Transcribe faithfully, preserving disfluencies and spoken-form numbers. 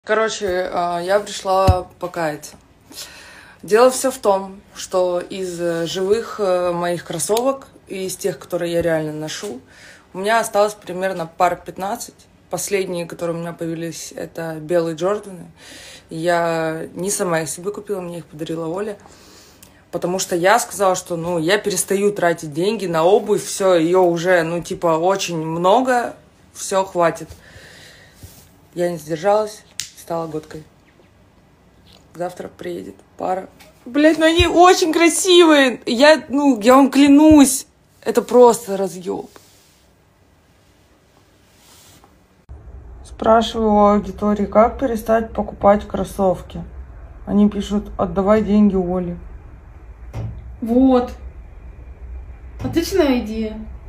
Короче, я пришла покаяться. Дело все в том, что из живых моих кроссовок и из тех, которые я реально ношу, у меня осталось примерно пар пятнадцать. Последние, которые у меня появились, это белые Джорданы. Я не сама их себе купила, мне их подарила Оля. Потому что я сказала, что ну, я перестаю тратить деньги на обувь, все, ее уже, ну, типа, очень много, все, хватит. Я не сдержалась, стала годкой. Завтра приедет пара. Блять, ну они очень красивые. Я, ну, я вам клянусь, это просто разъеб. Спрашиваю у аудитории, как перестать покупать кроссовки. Они пишут, отдавай деньги Оле. Вот. Отличная идея.